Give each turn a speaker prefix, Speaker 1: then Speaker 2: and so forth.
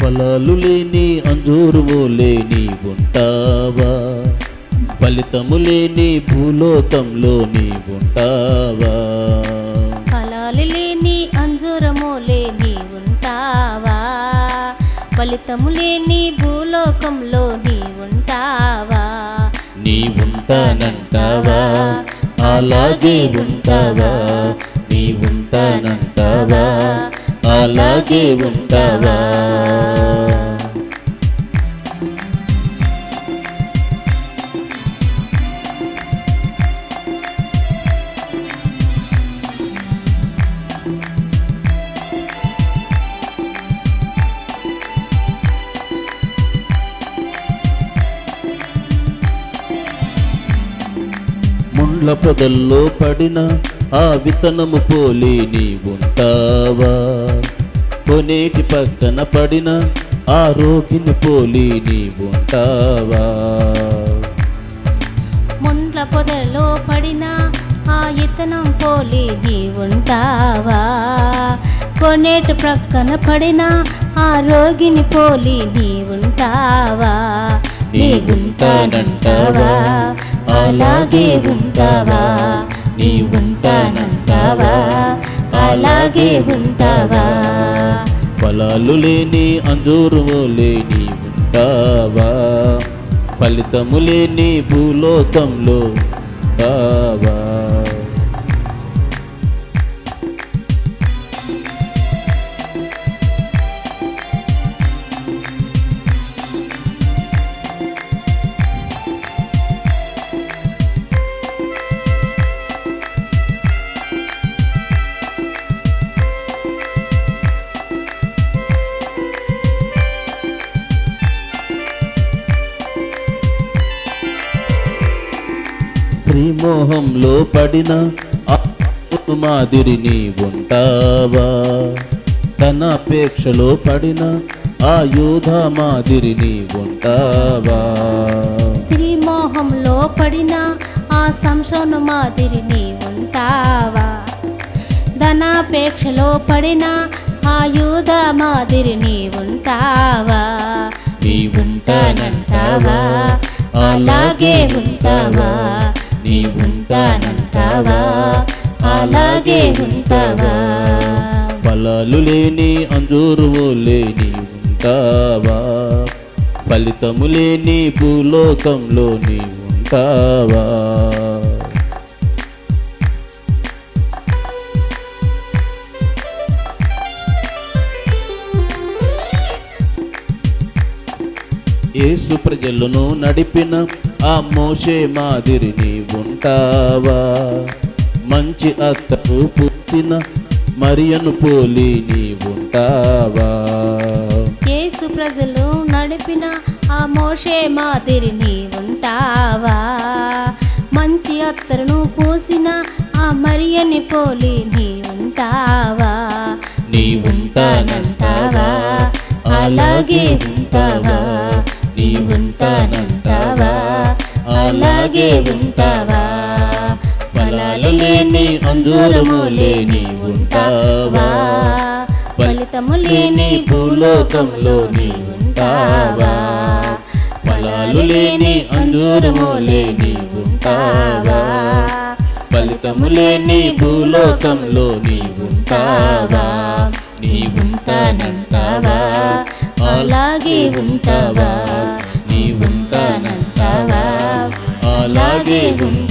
Speaker 1: ఫలాలు లేని అంజూరము లేని ఉంటావా, ఫలితము లేని భూలోకంలో నీ ఉంటావా.
Speaker 2: ఫలాలు లేని అంజూరము లేని ఉంటావా, ఫలితము లేని భూలోకంలో నీ ఉంటావా.
Speaker 1: నీ ఉంటానంటావా, అలాగే ఉంటావా, నీ ఉంటానంటావా, అలాగే ఉంటావా. ముండ్ల పొదల్లో పడిన ఆ విత్తనము పోలి నీ ఉంటావా, కొనేటి పక్కన పడిన ఆ రోగిని పోలి నీ ఉంటావా.
Speaker 2: ముండ్ల పొదలో పడిన ఆ ఇత్తనం పోలి నీ ఉంటావా, కొనేటి ప్రక్కన పడిన ఆ రోగిని పోలి నీ ఉంటావా.
Speaker 1: నీ ఉంటానంటావా, అలాగే ఉంటావా, నీ ఉంటానంటావా, అలాగే ఉంటావా. ఫలాలు లేని అంజూరము లేని ఉంటావా, ఫలితము లేని భూలోకంలో ఉంటావా. శ్రీమోహంలో పడిన మాదిరి నీ ఉంటావా, తన అపేక్షలో పడిన ఆ యోధ మాదిరి నీ ఉంటావా.
Speaker 2: శ్రీమోహంలో పడిన ఆ సంసోను మాదిరి నీ ఉంటావా, ధనాపేక్షలో పడిన ఆ యూద మాదిరి నీ ఉంటావా.
Speaker 1: నీ ఉంటానంటావా, అలాగే ఉంటావా, నీ ఉంటానంటావా, అలాగే ఉంటావా. ఫలాలు లేని అంజూరము లేని ఉంటావా, ఫలితము లేని భూలోకంలో నీ ఉంటావా. యేసు ప్రజలను నడిపిన ఆ మోషే మాదిరి నీ ఉంటావా, మంచి అత్తరు పుట్టిన మరియను పోలి నీ ఉంటావా.
Speaker 2: యేసు ప్రజలు నడిపిన ఆ మోషే మాదిరి నీ ఉంటావా, మంచి అత్తరును పూసిన ఆ మరియని పోలి నీ ఉంటావా.
Speaker 1: నీ ఉంటానంటావా, అలాగే ఉంటావా, నీ ఉంటానంటావా, అలాగే ఉంటావా. ఫలాలు లేని అంజూరము లేని ఉంటావా, ఫలితము లేని భూలోకంలో నీ ఉంటావా. ఫలాలు లేని అంజూరము లేని ఉంటావా, ఫలితము లేని భూలోకంలో నీ ఉంటావా. నీ ఉంటానంటావా, అలాగే ఉంటావా, నీ ఉంటానంటావా, అలాగే ఉంటావా.